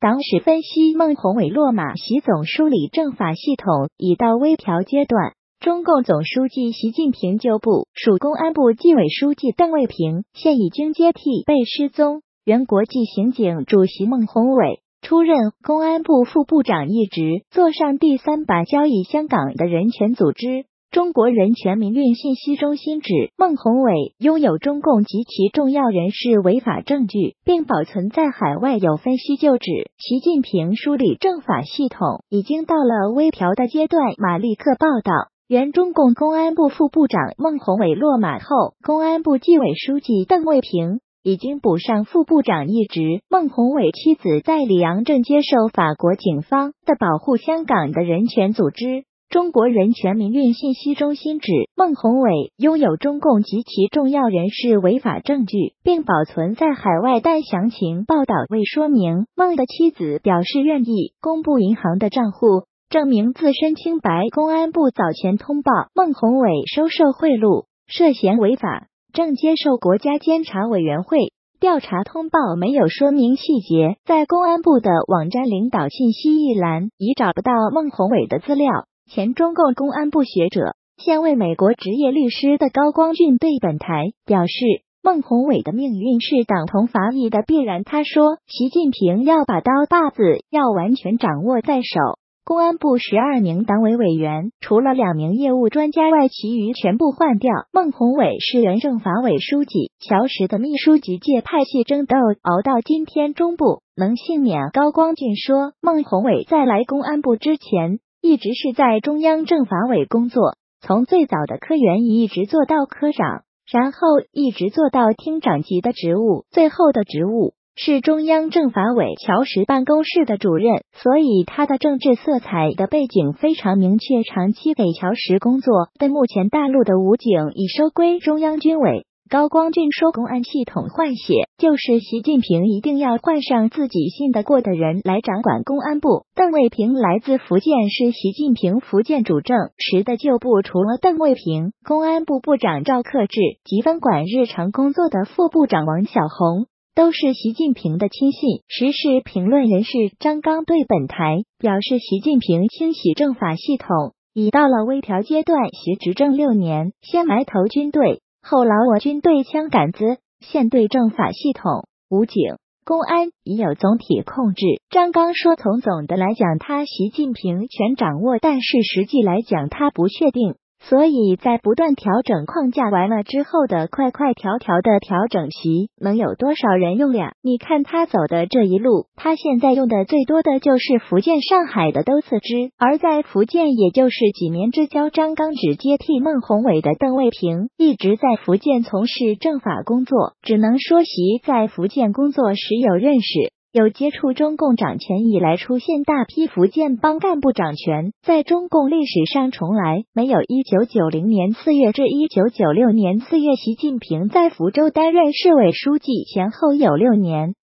党史分析：孟宏伟落马，习总梳理政法系统已到微调阶段。中共总书记习近平就部署公安部纪委书记邓卫平现已经接替被失踪原国际刑警主席孟宏伟，出任公安部副部长一职，坐上第3把交椅。香港的人权组织中国人权民运信息中心指，孟宏伟拥有中共极其重要人士违法证据，并保存在海外。有分析就指，习近平梳理政法系统已经到了微调的阶段。马利克报道，原中共公安部副部长孟宏伟落马后，公安部纪委书记邓卫平已经补上副部长一职。孟宏伟妻子在里昂正接受法国警方的保护。香港的人权组织中国人权民运信息中心指，孟宏伟拥有中共极其重要人士违法证据，并保存在海外，但详情报道未说明。孟的妻子表示愿意公布银行的账户，证明自身清白。公安部早前通报孟宏伟收受贿赂，涉嫌违法，正接受国家监察委员会调查。通报没有说明细节，在公安部的网站领导信息一栏已找不到孟宏伟的资料。前中共公安部学者、现为美国职业律师的高光俊对本台表示，孟宏伟的命运是党同伐异的必然。他说，习近平要把刀把子要完全掌握在手。公安部12名党委委员，除了2名业务专家外，其余全部换掉。孟宏伟是原政法委书记乔石的秘书，及界派系争斗熬到今天中部能幸免。高光俊说，孟宏伟在来公安部之前一直是在中央政法委工作，从最早的科员一直做到科长，然后一直做到厅长级的职务，最后的职务是中央政法委乔石办公室的主任，所以他的政治色彩的背景非常明确。长期给乔石工作的目前大陆的武警已收归中央军委。高光俊说，公安系统换血，就是习近平一定要换上自己信得过的人来掌管公安部。邓卫平来自福建，是习近平福建主政时的旧部。除了邓卫平，公安部部长赵克志及分管日常工作的副部长王小红都是习近平的亲信。时事评论人士张刚对本台表示，习近平清洗政法系统已到了微调阶段。习执政6年，先埋头军队，后劳我军队枪杆子，现对政法系统、武警、公安已有总体控制。张刚说，从总的来讲，他习近平全掌握，但是实际来讲他不确定。所以在不断调整框架完了之后的快条的调整席，能有多少人用了？你看他走的这一路，他现在用的最多的就是福建、上海的都辞职，而在福建也就是几年之交。张刚只接替孟宏伟的邓卫平一直在福建从事政法工作，只能说习在福建工作时有认识。有接触中共掌权以来，出现大批福建帮干部掌权，在中共历史上从来没有。1990年4月至1996年4月，习近平在福州担任市委书记前后有6年。